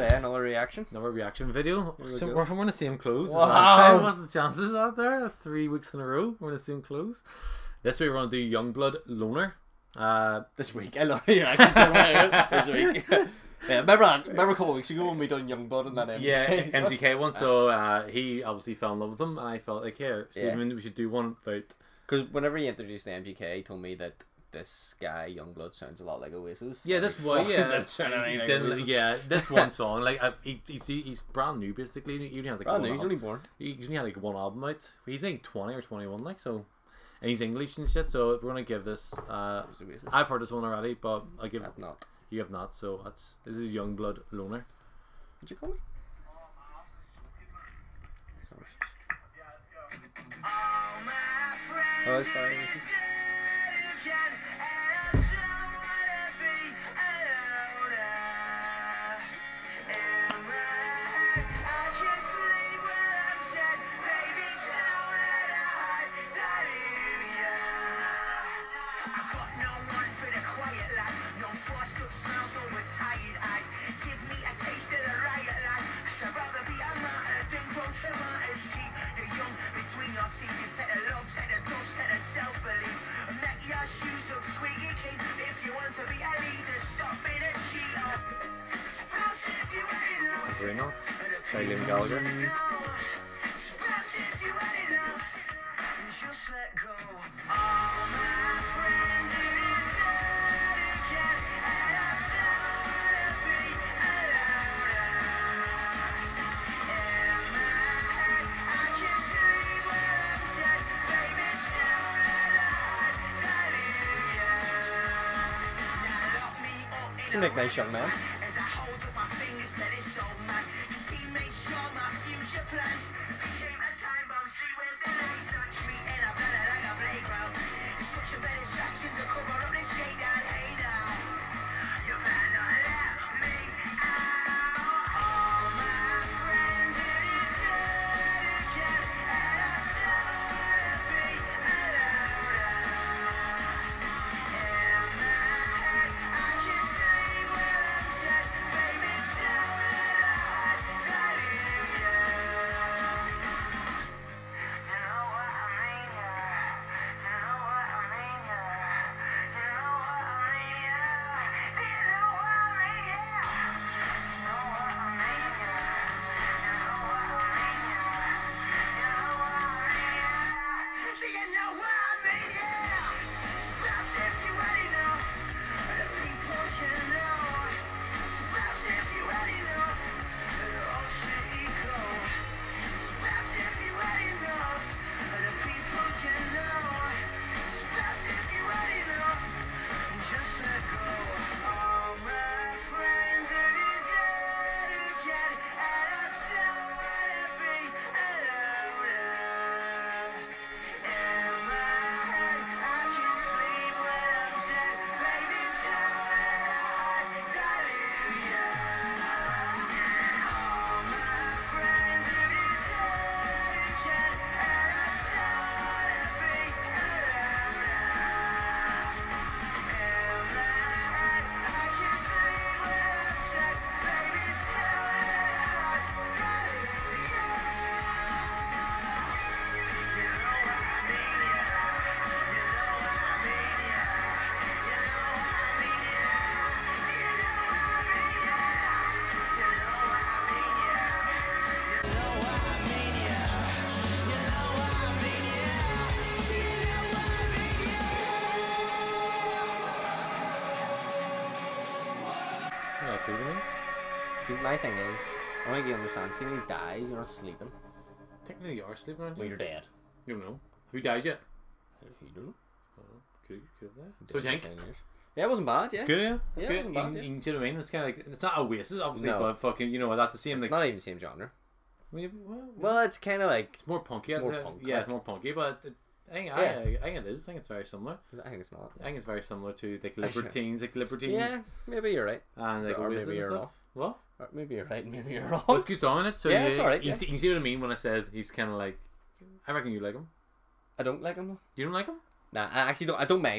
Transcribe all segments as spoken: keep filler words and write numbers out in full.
today, another reaction. Another reaction video. We So go. we're, we're in the same clothes. Wow. What's the chances out there? That's three weeks in a row. We're in the same clothes. This week we're going to do YungBlud Loner. Uh, This week, I love you. This week. Yeah, remember, remember a couple of weeks ago when we done YungBlud and that M C K? yeah, M C K one. So uh, he obviously fell in love with him, and I felt like, here, Stephen, Yeah. we should do one about. Because whenever he introduced the M C K, he told me that this guy, YungBlud, sounds a lot like Oasis. Yeah, this Every one, fucking yeah, bit sounding like then, Oasis. yeah, this one song, like I, he, he's he's brand new basically. He only has like Brand one new, he's album. only born. He only had like one album out. He's like twenty or twenty one, like so, and he's English and shit. So we're gonna give this. Uh, Oasis. I've heard this one already, but I give I've not. you have not. So that's this is YungBlud Loner. What'd you call me? Oh, that's fine. Very nice. By Liam Gallagher. You make nice young man. See, my thing is, I don't think you understand. See, when he dies, you're not sleeping. Technically, you are sleeping, aren't you? Well, you're dead. You don't know. Have you died yet? You don't know. Oh, could, could have that. So do you think? Yeah, it wasn't bad, yeah. It's good, yeah. It's Yeah, good. it wasn't bad, you, yeah. you, you know what I mean? It's kind of like, it's not Oasis, obviously, No. but fucking, you know, that's the same. It's like, not even the same genre. well, well, Well, it's kind of like... it's more punky. it's more I- punk, yeah, like- it's more punky, but it, I, think, Yeah. I, I think it is. I think it's very similar. I think it's not. I think it's very similar to like I should- Libertines, like Libertines, Yeah, maybe you're right. and like Or Oasis maybe and you're stuff. off. What? Or maybe you're right, maybe you're wrong. Well, it's good song in it. So Yeah, you, it's alright, You, yeah. see, you see what I mean when I said he's kind of like. I reckon you like him. I don't like him though. You don't like him? Nah, I actually don't. I don't mind him.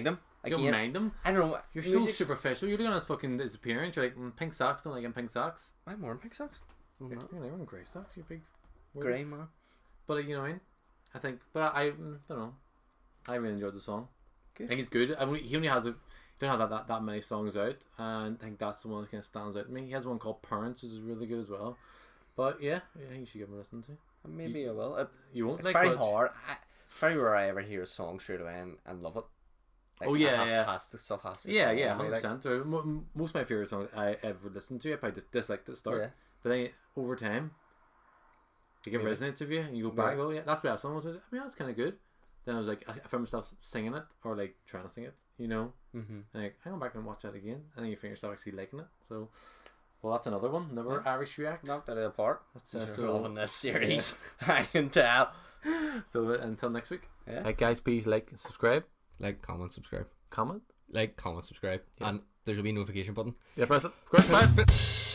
You don't mind them. I don't know. You're so superficial. You're doing his fucking his appearance. You're like mm, pink socks. Don't like him pink socks. I'm wearing pink socks. You're, you're not wearing grey socks. You big grey man. But uh, you know what I mean. I think, but I, I mm, don't know. I really enjoyed the song. Good. I think it's good. I mean, he only has a. He don't have that, that that many songs out, and I think that's the one that kind of stands out to me. He has one called Parents, which is really good as well. But yeah, yeah I think you should give him a listen to. Maybe you, I will. It, you won't. It's like, very but hard. I, it's very rare I ever hear a song straight away and, and love it. Like, oh yeah, have yeah. To, has to, stuff has to yeah, yeah, hundred like, percent. Most of my favorite songs I ever listened to, I probably just disliked at the start, yeah. but then over time, it Maybe. resonates with you, and you go back, Yeah. oh yeah, that's what that song was. I mean, that's kind of good. Then I was like, I found myself singing it or like trying to sing it, you know. Mm-hmm. And like, I go back and watch that again, and then you find yourself actually liking it. So, well, that's another one. Another Yeah. Irish React. Knocked out of the park. That's uh, Sure so loving this series. I can tell. So uh, until next week. Yeah. Right, guys, please like, subscribe, Like, comment, subscribe. comment. Like, comment, subscribe, Yeah. and there's a wee notification button. Yeah, press it. Of course, bye.